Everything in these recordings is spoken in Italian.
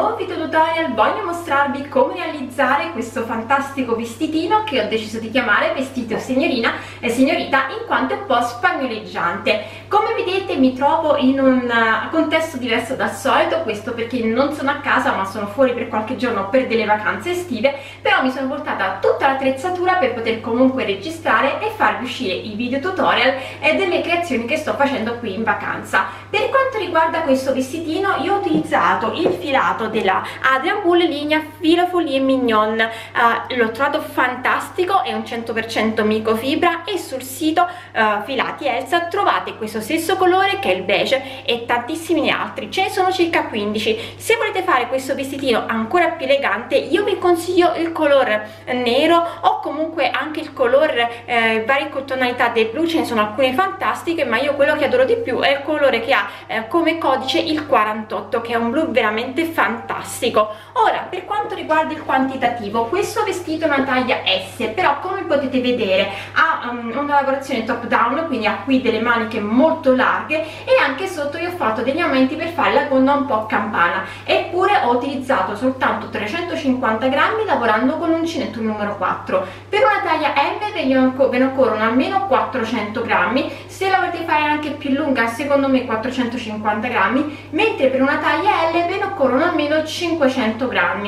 nuovo video tutorial voglio mostrarvi come realizzare questo fantastico vestitino che ho deciso di chiamare vestito signorina e signorita, in quanto è un po' spagnoleggiante. Come vedete mi trovo in un contesto diverso dal solito, questo perché non sono a casa ma sono fuori per qualche giorno per delle vacanze estive, però mi sono portata tutta l'attrezzatura per poter comunque registrare e farvi uscire i video tutorial e delle creazioni che sto facendo qui in vacanza. Per quanto riguarda questo vestitino, io ho utilizzato il filato della Adrian Wool linea Filo Folie Mignon, l'ho trovato fantastico, è un 100% microfibra e sul sito Filati Elsa trovate questo stesso colore che è il beige e tantissimi altri, ce ne sono circa 15. Se volete fare questo vestitino ancora più elegante io vi consiglio il color nero o comunque anche il color varie tonalità del blu, ce ne sono alcune fantastiche, ma io quello che adoro di più è il colore che ha come codice il 48, che è un blu veramente fantastico. Ora, per quanto riguarda il quantitativo, questo vestito è una taglia S, però come potete vedere ha una lavorazione top down, quindi ha qui delle maniche molto larghe e anche sotto io ho fatto degli aumenti per fare la gonna un po' campana, eppure ho utilizzato soltanto 350 grammi lavorando con l'uncinetto numero 4. Per una taglia M ve ne occorrono almeno 400 grammi, se la volete fare anche più lunga secondo me 450 grammi, mentre per una taglia L ve ne occorrono almeno 500 grammi,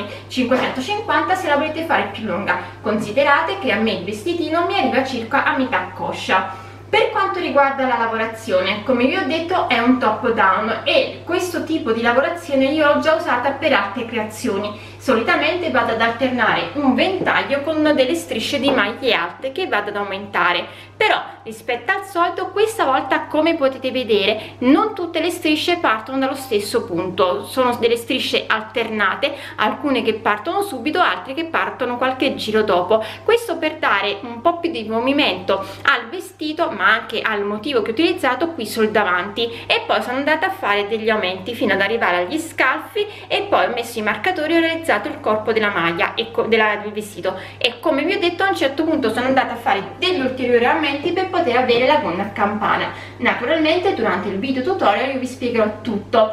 550 se la volete fare più lunga. Considerate che a me il vestitino mi arriva circa a metà coscia. Per quanto riguarda la lavorazione, come vi ho detto è un top down e questo tipo di lavorazione io l'ho già usata per altre creazioni. Solitamente vado ad alternare un ventaglio con delle strisce di maglie alte che vado ad aumentare, però rispetto al solito questa volta, come potete vedere, non tutte le strisce partono dallo stesso punto, sono delle strisce alternate, alcune che partono subito, altre che partono qualche giro dopo, questo per dare un po' più di movimento al vestito ma anche al motivo che ho utilizzato qui sul davanti. E poi sono andata a fare degli aumenti fino ad arrivare agli scalfi e poi ho messo i marcatori e ho realizzato il corpo della maglia e del vestito, e come vi ho detto a un certo punto sono andata a fare degli ulteriori aumenti per poter avere la gonna campana. Naturalmente durante il video tutorial io vi spiegherò tutto.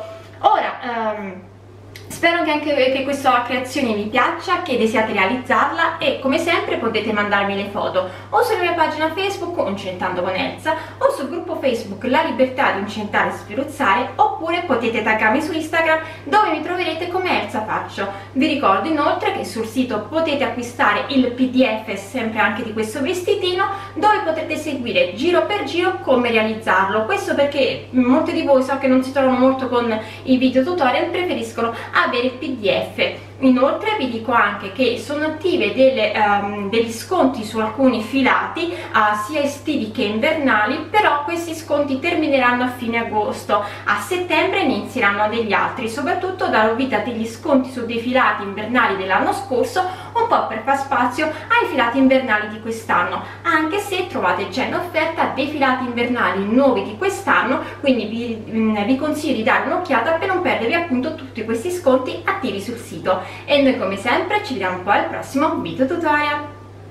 Ora spero che questa creazione vi piaccia, che desiate realizzarla, e come sempre potete mandarmi le foto o sulla mia pagina Facebook Uncentando con Elsa o sul gruppo Facebook La Libertà di Uncentare e Sferuzzare, oppure potete taggarmi su Instagram dove mi troverete come Elsa Faccio. Vi ricordo inoltre che sul sito potete acquistare il PDF sempre anche di questo vestitino, dove potrete seguire giro per giro come realizzarlo. Questo perché molti di voi so che non si trovano molto con i video tutorial, preferiscono avere il PDF. Inoltre vi dico anche che sono attive degli sconti su alcuni filati sia estivi che invernali, però questi sconti termineranno a fine agosto, a settembre inizieranno degli altri. Soprattutto darò vita a degli sconti su dei filati invernali dell'anno scorso, un po' per far spazio ai filati invernali di quest'anno, anche se trovate già in offerta dei filati invernali nuovi di quest'anno, quindi vi consiglio di dare un'occhiata per non perdervi appunto tutti questi sconti attivi sul sito. E noi come sempre ci vediamo poi al prossimo video tutorial.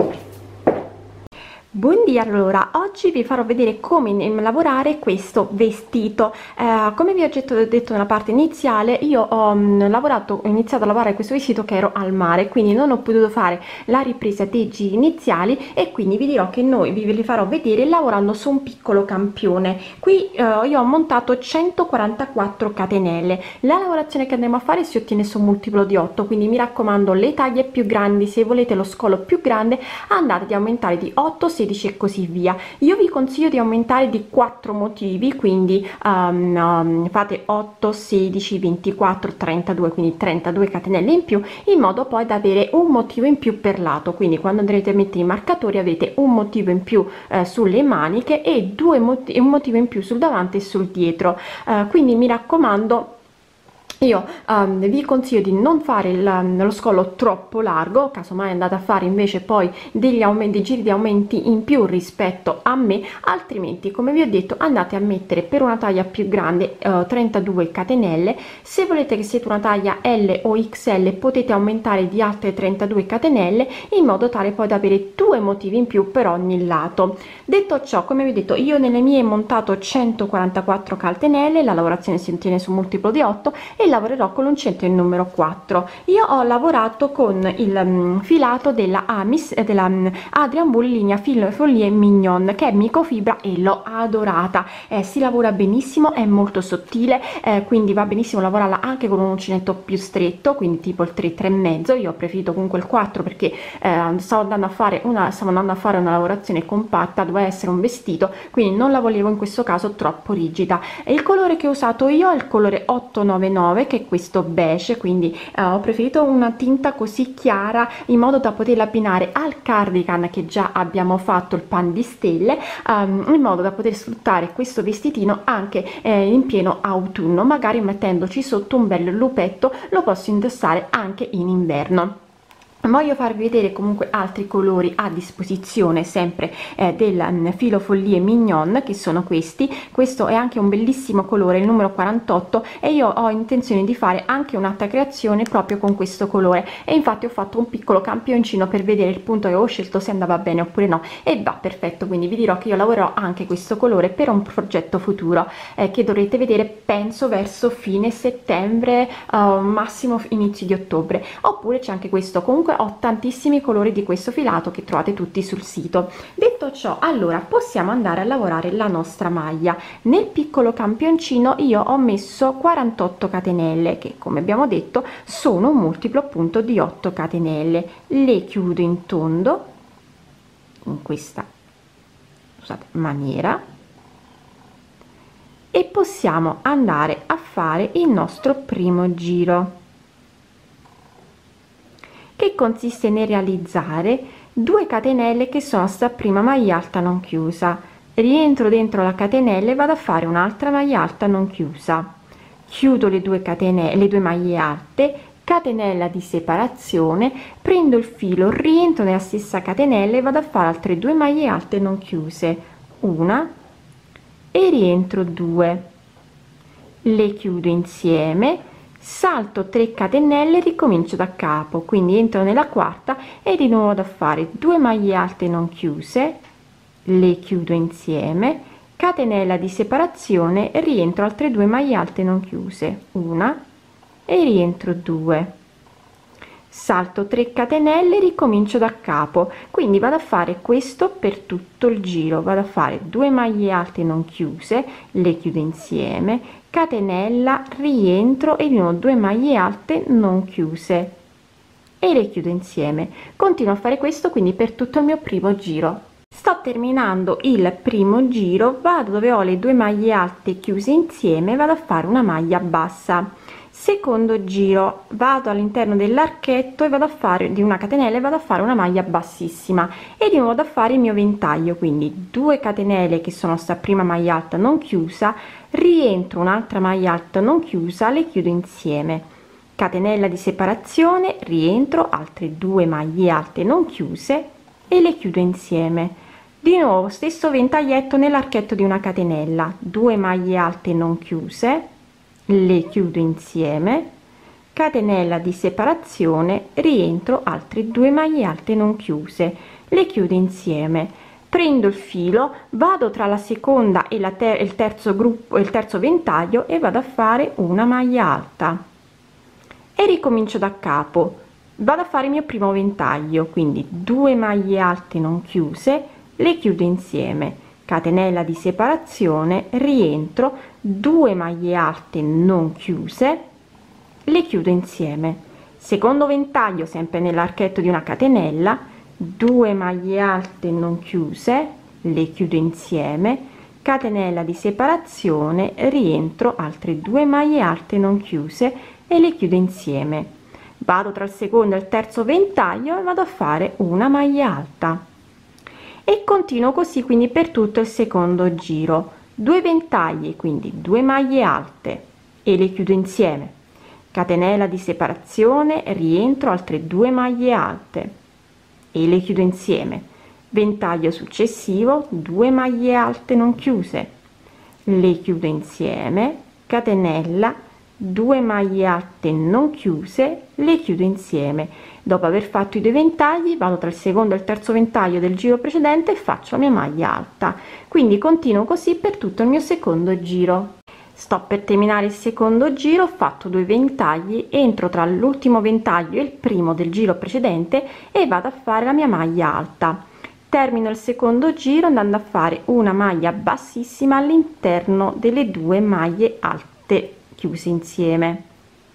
Buondì, allora oggi vi farò vedere come lavorare questo vestito. Come vi ho detto nella parte iniziale, io ho iniziato a lavorare questo vestito che ero al mare, quindi non ho potuto fare la ripresa dei giri iniziali, e quindi vi dirò che vi li farò vedere lavorando su un piccolo campione. Qui io ho montato 144 catenelle. La lavorazione che andremo a fare si ottiene su un multiplo di 8, quindi mi raccomando, le taglie più grandi, se volete lo scolo più grande andate ad aumentare di 8, 16 e così via. Io vi consiglio di aumentare di 4 motivi, quindi fate 8, 16, 24, 32, quindi 32 catenelle in più, in modo poi da avere un motivo in più per lato. Quindi quando andrete a mettere i marcatori avete un motivo in più sulle maniche e un motivo in più sul davanti e sul dietro. Quindi mi raccomando, io vi consiglio di non fare lo scollo troppo largo, casomai andate a fare invece poi dei giri di aumenti in più rispetto a me, altrimenti come vi ho detto andate a mettere per una taglia più grande 32 catenelle. Se volete che siete una taglia L o XL potete aumentare di altre 32 catenelle, in modo tale poi da avere 2 motivi in più per ogni lato. Detto ciò, come vi ho detto, io nelle mie ho montato 144 catenelle, la lavorazione si ottiene su multiplo di 8 e lavorerò con l'uncinetto il numero 4. Io ho lavorato con il filato della Amis della Adrian Bull linea Folie Mignon, che è microfibra e l'ho adorata. Si lavora benissimo, è molto sottile, quindi va benissimo lavorarla anche con un uncinetto più stretto, quindi tipo il 3,5. Io ho preferito comunque il 4 perché stavo andando a fare una lavorazione compatta, doveva essere un vestito, quindi non la volevo in questo caso troppo rigida. E il colore che ho usato io è il colore 899, che è questo beige, quindi ho preferito una tinta così chiara in modo da poterla abbinare al cardigan che già abbiamo fatto, il pan di stelle, in modo da poter sfruttare questo vestitino anche in pieno autunno, magari mettendoci sotto un bel lupetto. Lo posso indossare anche in inverno. Voglio farvi vedere comunque altri colori a disposizione sempre del filo Folie Mignon, che sono questi. Questo è anche un bellissimo colore, il numero 48, e io ho intenzione di fare anche un'altra creazione proprio con questo colore, e infatti ho fatto un piccolo campioncino per vedere il punto che ho scelto, se andava bene oppure no, e va perfetto. Quindi vi dirò che io lavorerò anche questo colore per un progetto futuro che dovrete vedere penso verso fine settembre, massimo inizio di ottobre. Oppure c'è anche questo. Comunque ho tantissimi colori di questo filato che trovate tutti sul sito. Detto ciò, allora possiamo andare a lavorare la nostra maglia. Nel piccolo campioncino io ho messo 48 catenelle, che come abbiamo detto sono un multiplo appunto di 8 catenelle. Le chiudo in tondo in questa, scusate, maniera, e possiamo andare a fare il nostro primo giro, che consiste nel realizzare 2 catenelle che sono sta prima maglia alta non chiusa. Rientro dentro la catenella e vado a fare un'altra maglia alta non chiusa, chiudo le 2 catenelle, le 2 maglie alte, catenella di separazione, prendo il filo, rientro nella stessa catenella e vado a fare altre 2 maglie alte non chiuse, una, e rientro 2, le chiudo insieme, salto 3 catenelle, ricomincio da capo, quindi entro nella quarta e di nuovo da fare 2 maglie alte non chiuse, le chiudo insieme, catenella di separazione, rientro altre 2 maglie alte non chiuse, una, e rientro 2, salto 3 catenelle, ricomincio da capo. Quindi vado a fare questo per tutto il giro, vado a fare 2 maglie alte non chiuse, le chiudo insieme, catenella, rientro e di nuovo 2 maglie alte non chiuse e le chiudo insieme. Continuo a fare questo quindi per tutto il mio primo giro. Sto terminando il primo giro, vado dove ho le 2 maglie alte chiuse insieme, vado a fare una maglia bassa. Secondo giro, vado all'interno dell'archetto e vado a fare di una catenella e vado a fare una maglia bassissima e di nuovo vado a fare il mio ventaglio, quindi 2 catenelle che sono sta prima maglia alta non chiusa, rientro un'altra maglia alta non chiusa, le chiudo insieme, catenella di separazione, rientro altre 2 maglie alte non chiuse e le chiudo insieme. Di nuovo stesso ventaglietto nell'archetto di una catenella, 2 maglie alte non chiuse, le chiudo insieme, catenella di separazione, rientro altre 2 maglie alte non chiuse, le chiudo insieme, prendo il filo, vado tra la seconda e il terzo gruppo, il terzo ventaglio, e vado a fare una maglia alta e ricomincio da capo, vado a fare il mio primo ventaglio, quindi 2 maglie alte non chiuse, le chiudo insieme, catenella di separazione, rientro 2 maglie alte non chiuse, le chiudo insieme, secondo ventaglio sempre nell'archetto di una catenella, 2 maglie alte non chiuse, le chiudo insieme, catenella di separazione, rientro altre 2 maglie alte non chiuse e le chiudo insieme, vado tra il secondo e il terzo ventaglio e vado a fare una maglia alta e continuo così quindi per tutto il secondo giro. 2 ventagli, quindi 2 maglie alte e le chiudo insieme, catenella di separazione, rientro altre 2 maglie alte e le chiudo insieme, ventaglio successivo, 2 maglie alte non chiuse, le chiudo insieme, catenella, 2 maglie alte non chiuse, le chiudo insieme. Dopo aver fatto i 2 ventagli vado tra il secondo e il terzo ventaglio del giro precedente e faccio la mia maglia alta, quindi continuo così per tutto il mio secondo giro. Sto per terminare il secondo giro, ho fatto 2 ventagli, entro tra l'ultimo ventaglio e il primo del giro precedente e vado a fare la mia maglia alta. Termino il secondo giro andando a fare una maglia bassissima all'interno delle 2 maglie alte chiuse insieme.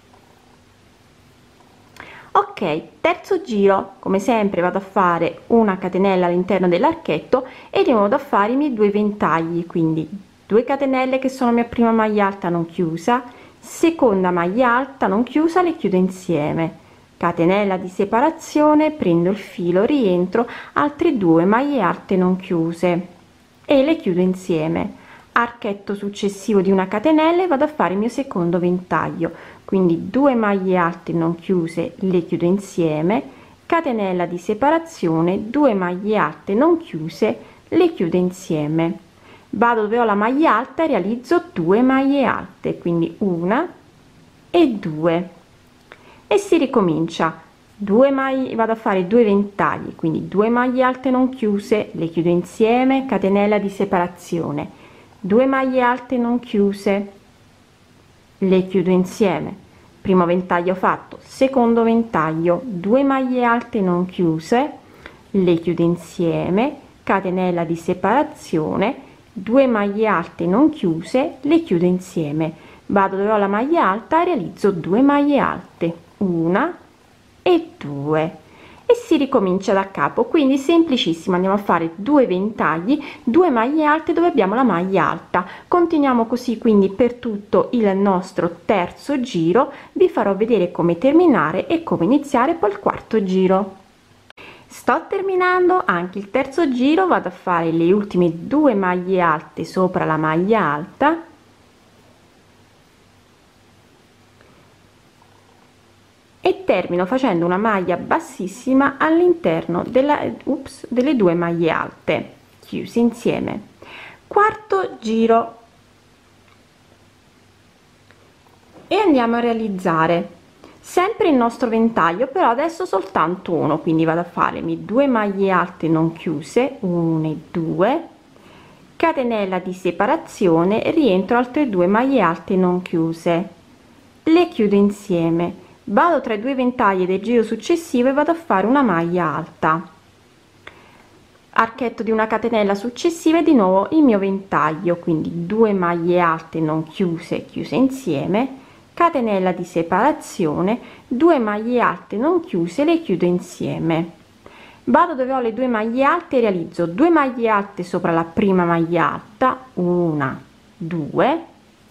Ok, terzo giro, come sempre vado a fare una catenella all'interno dell'archetto e di nuovo vado a fare i miei 2 ventagli, quindi 2 catenelle che sono mia prima maglia alta non chiusa, seconda maglia alta non chiusa, le chiudo insieme, catenella di separazione, prendo il filo, rientro, altre 2 maglie alte non chiuse e le chiudo insieme, archetto successivo di una catenella e vado a fare il mio secondo ventaglio, quindi 2 maglie alte non chiuse, le chiudo insieme, catenella di separazione, 2 maglie alte non chiuse, le chiudo insieme, vado dove ho la maglia alta e realizzo 2 maglie alte, quindi una e 2 e si ricomincia. 2 maglie, vado a fare 2 ventagli, quindi 2 maglie alte non chiuse, le chiudo insieme, catenella di separazione, 2 maglie alte non chiuse, le chiudo insieme, primo ventaglio fatto, secondo ventaglio, 2 maglie alte non chiuse, le chiudo insieme, catenella di separazione, 2 maglie alte non chiuse, le chiudo insieme, vado dove ho la maglia alta e realizzo 2 maglie alte, una e 2 e si ricomincia da capo, quindi semplicissimo. Andiamo a fare 2 ventagli, 2 maglie alte dove abbiamo la maglia alta, continuiamo così quindi per tutto il nostro terzo giro. Vi farò vedere come terminare e come iniziare poi il quarto giro. Sto terminando anche il terzo giro, vado a fare le ultime 2 maglie alte sopra la maglia alta e termino facendo una maglia bassissima all'interno delle 2 maglie alte chiuse insieme. Quarto giro e andiamo a realizzare sempre il nostro ventaglio, però adesso soltanto uno, quindi vado a fare 2 maglie alte non chiuse, 1 e 2, catenella di separazione, rientro altre 2 maglie alte non chiuse, le chiudo insieme, vado tra i 2 ventagli del giro successivo e vado a fare una maglia alta, archetto di una catenella successiva e di nuovo il mio ventaglio, quindi 2 maglie alte non chiuse, chiuse insieme, catenella di separazione, 2 maglie alte non chiuse, le chiudo insieme, vado dove ho le 2 maglie alte e realizzo 2 maglie alte sopra la prima maglia alta, una, 2,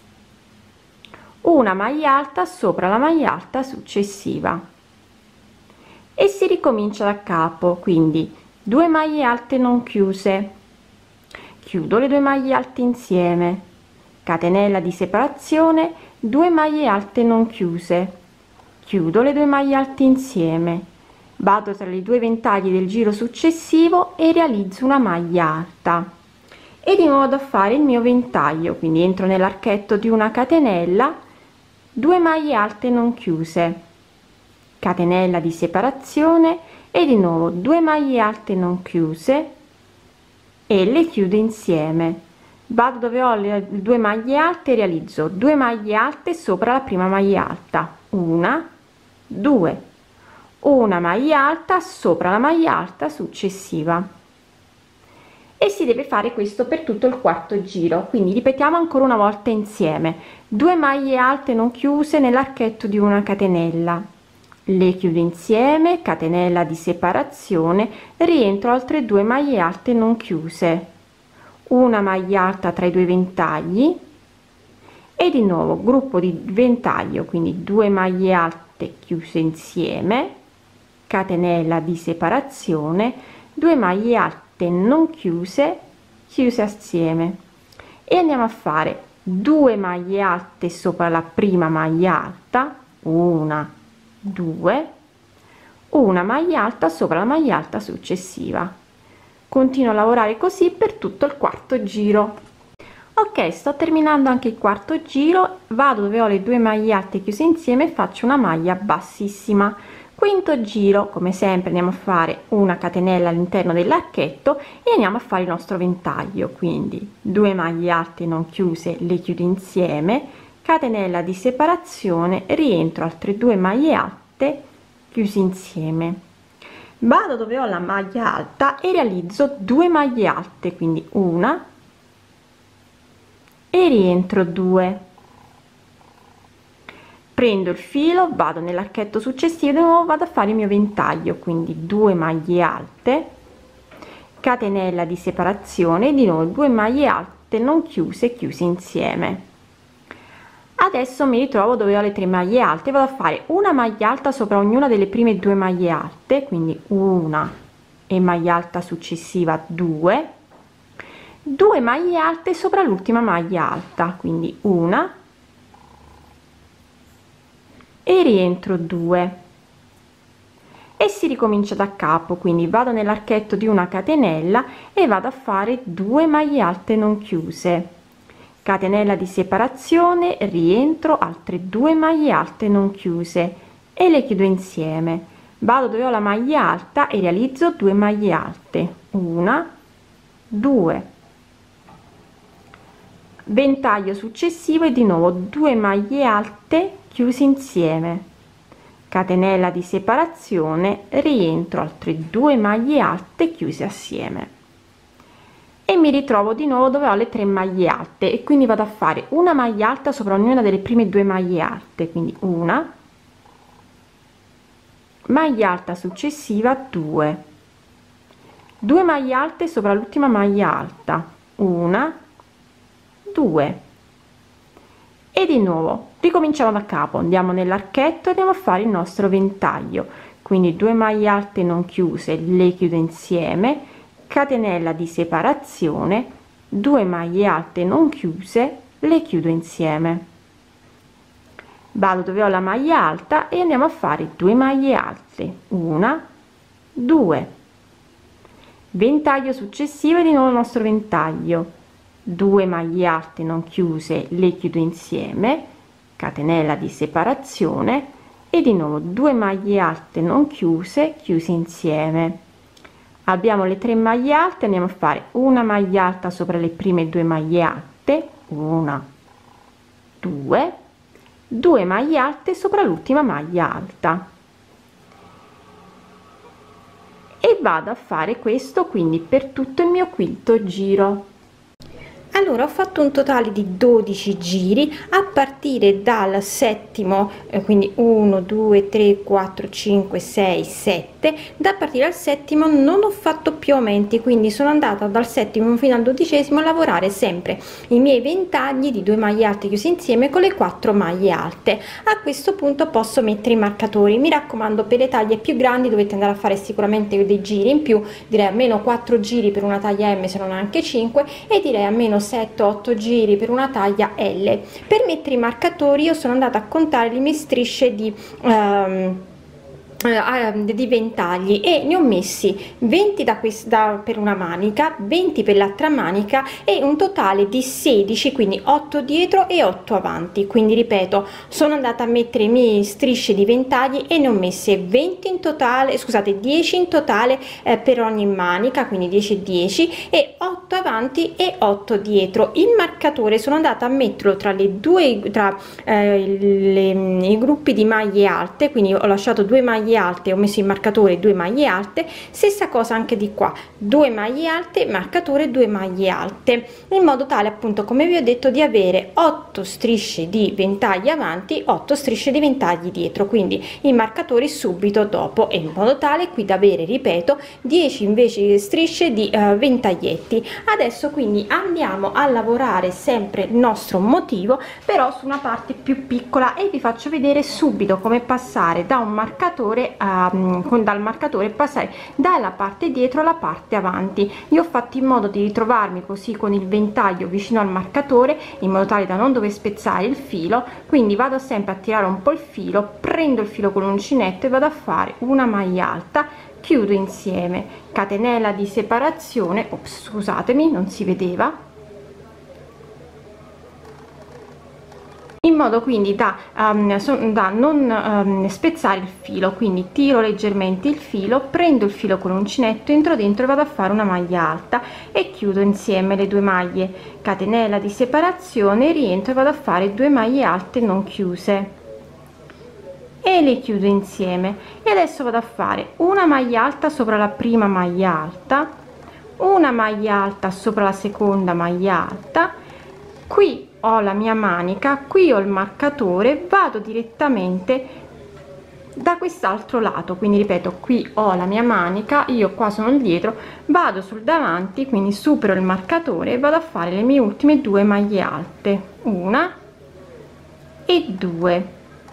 una maglia alta sopra la maglia alta successiva e si ricomincia da capo, quindi 2 maglie alte non chiuse, chiudo le 2 maglie alte insieme, catenella di separazione, 2 maglie alte non chiuse, chiudo le 2 maglie alte insieme, vado tra i 2 ventagli del giro successivo e realizzo una maglia alta e di nuovo vado a fare il mio ventaglio, quindi entro nell'archetto di una catenella, 2 maglie alte non chiuse, catenella di separazione e di nuovo 2 maglie alte non chiuse e le chiudo insieme, vado dove ho le 2 maglie alte e realizzo 2 maglie alte sopra la prima maglia alta, una, 2, una maglia alta sopra la maglia alta successiva e si deve fare questo per tutto il quarto giro, quindi ripetiamo ancora una volta insieme: 2 maglie alte non chiuse nell'archetto di una catenella, le chiudo insieme, catenella di separazione, rientro altre 2 maglie alte non chiuse, una maglia alta tra i 2 ventagli e di nuovo gruppo di ventaglio, quindi 2 maglie alte chiuse insieme, catenella di separazione, 2 maglie alte non chiuse, chiuse assieme e andiamo a fare 2 maglie alte sopra la prima maglia alta, una, 2, una maglia alta sopra la maglia alta successiva. Continuo a lavorare così per tutto il quarto giro. Ok, sto terminando anche il quarto giro, vado dove ho le 2 maglie alte chiuse insieme e faccio una maglia bassissima, Quinto giro, come sempre andiamo a fare una catenella all'interno dell'archetto e andiamo a fare il nostro ventaglio, quindi 2 maglie alte non chiuse, le chiudo insieme, catenella di separazione, rientro, altre 2 maglie alte chiusi insieme, vado dove ho la maglia alta e realizzo 2 maglie alte, quindi una e rientro 2, prendo il filo, vado nell'archetto successivo, di nuovo vado a fare il mio ventaglio, quindi 2 maglie alte, catenella di separazione, di nuovo 2 maglie alte non chiuse, chiusi insieme. Adesso mi ritrovo dove ho le 3 maglie alte, vado a fare una maglia alta sopra ognuna delle prime 2 maglie alte, quindi una e maglia alta successiva 2, 2 maglie alte sopra l'ultima maglia alta, quindi una e rientro 2 e si ricomincia da capo, quindi vado nell'archetto di una catenella e vado a fare 2 maglie alte non chiuse, catenella di separazione, rientro, altre 2 maglie alte non chiuse e le chiudo insieme, vado dove ho la maglia alta e realizzo 2 maglie alte, una, 2, ventaglio successivo e di nuovo 2 maglie alte chiusi insieme, catenella di separazione, rientro, altre 2 maglie alte chiuse assieme e mi ritrovo di nuovo dove ho le 3 maglie alte e quindi vado a fare una maglia alta sopra ognuna delle prime 2 maglie alte, quindi una maglia alta successiva, 2, 2 maglie alte sopra l'ultima maglia alta, una, 2 e di nuovo ricominciamo da capo, andiamo nell'archetto e andiamo a fare il nostro ventaglio, quindi 2 maglie alte non chiuse, le chiudo insieme, catenella di separazione, 2 maglie alte non chiuse, le chiudo insieme, vado dove ho la maglia alta e andiamo a fare 2 maglie alte, una, 2, ventaglio successivo e di nuovo il nostro ventaglio, 2 maglie alte non chiuse, le chiudo insieme, catenella di separazione e di nuovo 2 maglie alte non chiuse, chiusi insieme, abbiamo le 3 maglie alte, andiamo a fare una maglia alta sopra le prime 2 maglie alte, una, 2, 2 maglie alte sopra l'ultima maglia alta e vado a fare questo quindi per tutto il mio quinto giro. Allora ho fatto un totale di 12 giri a partire dal settimo, quindi 1 2 3 4 5 6 7, da partire dal settimo non ho fatto più aumenti, quindi sono andata dal settimo fino al dodicesimo a lavorare sempre i miei ventagli di 2 maglie alte chiuse insieme con le 4 maglie alte. A questo punto posso mettere i marcatori, mi raccomando per le taglie più grandi dovete andare a fare sicuramente dei giri in più, direi almeno 4 giri per una taglia M se non anche 5 e direi almeno 7-8 giri per una taglia L. Per mettere i marcatori io sono andata a contare le mie strisce di ventagli e ne ho messi 20 per una manica, 20 per l'altra manica e un totale di 16, quindi 8 dietro e 8 avanti. Quindi ripeto, sono andata a mettere i miei strisce di ventagli e ne ho messe 20 in totale, scusate 10 in totale per ogni manica, quindi 10 e 10 e 8 avanti e 8 dietro. Il marcatore sono andata a metterlo tra le due i gruppi di maglie alte, quindi ho lasciato 2 maglie alte, ho messo in marcatore 2 maglie alte, stessa cosa anche di qua, 2 maglie alte, marcatore 2 maglie alte, in modo tale appunto come vi ho detto di avere 8 strisce di ventagli avanti, 8 strisce di ventagli dietro, quindi i marcatori subito dopo, e in modo tale qui da avere, ripeto, 10 invece strisce di ventaglietti. Adesso quindi andiamo a lavorare sempre il nostro motivo, però su una parte più piccola, e vi faccio vedere subito come passare da un marcatore dal marcatore passare dalla parte dietro alla parte avanti. Io ho fatto in modo di ritrovarmi così con il ventaglio vicino al marcatore, in modo tale da non dover spezzare il filo, quindi vado sempre a tirare un po' il filo, prendo il filo con l'uncinetto e vado a fare una maglia alta, chiudo insieme, catenella di separazione, ops, scusatemi, non si vedeva, in modo quindi da non spezzare il filo. Quindi tiro leggermente il filo, prendo il filo con l'uncinetto, entro dentro e vado a fare una maglia alta e chiudo insieme le due maglie, catenella di separazione, rientro e vado a fare 2 maglie alte non chiuse e le chiudo insieme. E adesso vado a fare una maglia alta sopra la prima maglia alta, una maglia alta sopra la seconda maglia alta. Qui ho la mia manica, qui ho il marcatore, vado direttamente da quest'altro lato, quindi ripeto, qui ho la mia manica, io qua sono dietro, vado sul davanti, quindi supero il marcatore e vado a fare le mie ultime 2 maglie alte, una e 2.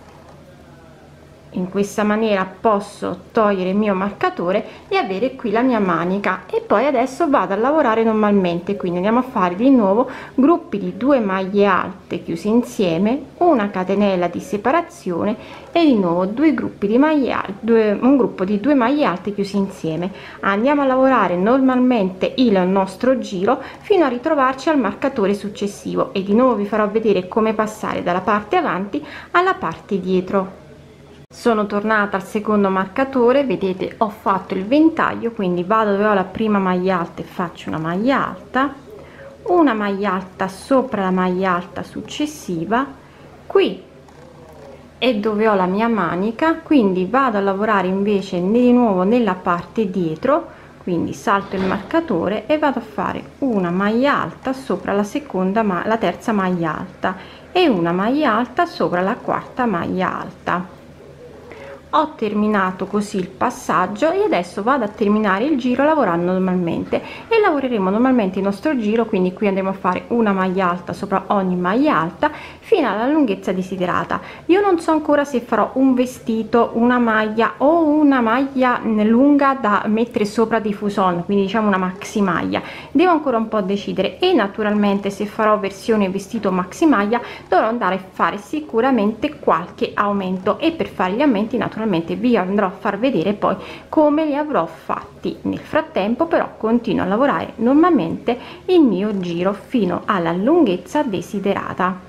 In questa maniera posso togliere il mio marcatore e avere qui la mia manica. E poi adesso vado a lavorare normalmente, quindi andiamo a fare di nuovo gruppi di 2 maglie alte chiusi insieme, una catenella di separazione e di nuovo 2 gruppi di maglie alte, un gruppo di 2 maglie alte chiusi insieme. Andiamo a lavorare normalmente il nostro giro fino a ritrovarci al marcatore successivo e di nuovo vi farò vedere come passare dalla parte avanti alla parte dietro. Sono tornata al secondo marcatore, vedete ho fatto il ventaglio, quindi vado dove ho la prima maglia alta e faccio una maglia alta, una maglia alta sopra la maglia alta successiva, qui è dove ho la mia manica, quindi vado a lavorare invece di nuovo nella parte dietro, quindi salto il marcatore e vado a fare una maglia alta sopra la la terza maglia alta e una maglia alta sopra la quarta maglia alta. Ho terminato così il passaggio e adesso vado a terminare il giro lavorando normalmente e lavoreremo normalmente il nostro giro, quindi qui andremo a fare una maglia alta sopra ogni maglia alta fino alla lunghezza desiderata. Io non so ancora se farò un vestito, una maglia o una maglia lunga da mettere sopra dei fuson, quindi diciamo una maxi maglia, devo ancora un po' decidere. E naturalmente se farò versione vestito maxi maglia dovrò andare a fare sicuramente qualche aumento e per fare gli aumenti naturalmente vi andrò a far vedere poi come li avrò fatti. Nel frattempo però continuo a lavorare normalmente il mio giro fino alla lunghezza desiderata.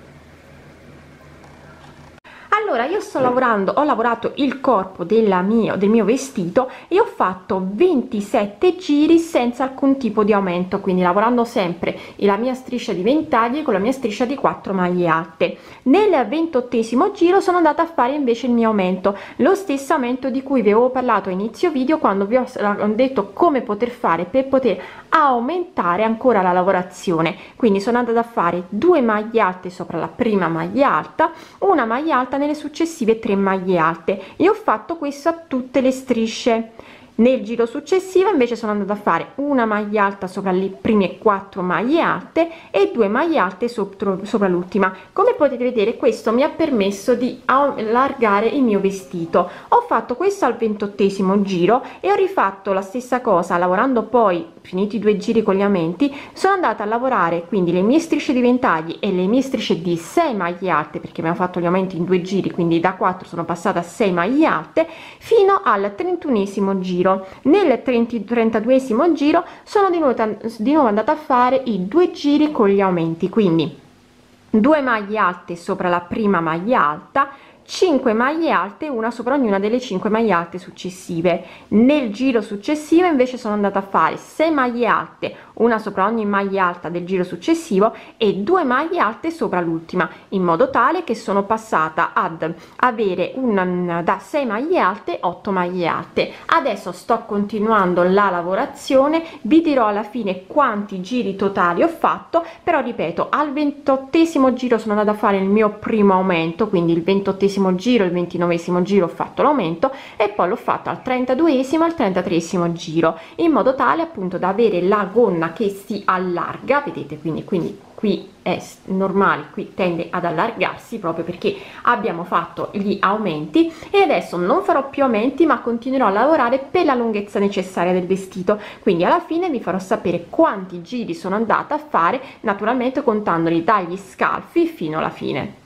Allora io sto lavorando, ho lavorato il corpo del mio vestito e ho fatto 27 giri senza alcun tipo di aumento, quindi lavorando sempre la mia striscia di ventagli con la mia striscia di 4 maglie alte. Nel 28esimo giro sono andata a fare invece il mio aumento, lo stesso aumento di cui vi avevo parlato a inizio video quando vi ho detto come poter fare per poter aumentare ancora la lavorazione. Quindi sono andata a fare 2 maglie alte sopra la prima maglia alta, una maglia alta nelle successive 3 maglie alte e ho fatto questo a tutte le strisce. Nel giro successivo invece sono andata a fare una maglia alta sopra le prime 4 maglie alte e 2 maglie alte sopra l'ultima. Come potete vedere questo mi ha permesso di allargare il mio vestito. Ho fatto questo al 28esimo giro e ho rifatto la stessa cosa lavorando poi, finiti i 2 giri con gli aumenti, sono andata a lavorare quindi le mie strisce di ventagli e le mie strisce di 6 maglie alte perché abbiamo fatto gli aumenti in 2 giri, quindi da 4 sono passata a 6 maglie alte fino al 31esimo giro. Nel 32esimo giro sono di nuovo andata a fare i 2 giri con gli aumenti, quindi 2 maglie alte sopra la prima maglia alta, 5 maglie alte, una sopra ognuna delle 5 maglie alte successive. Nel giro successivo invece sono andata a fare 6 maglie alte, una sopra ogni maglia alta del giro successivo e 2 maglie alte sopra l'ultima, in modo tale che sono passata ad avere da 6 maglie alte 8 maglie alte. Adesso sto continuando la lavorazione, vi dirò alla fine quanti giri totali ho fatto, però ripeto, al 28esimo giro sono andata a fare il mio primo aumento, quindi il 28esimo giro, il 29esimo giro ho fatto l'aumento e poi l'ho fatto al 32esimo, al 33esimo giro, in modo tale appunto da avere la gonna che si allarga, vedete, quindi qui è normale, qui tende ad allargarsi proprio perché abbiamo fatto gli aumenti. E adesso non farò più aumenti ma continuerò a lavorare per la lunghezza necessaria del vestito, quindi alla fine vi farò sapere quanti giri sono andata a fare, naturalmente contandoli dagli scalfi fino alla fine.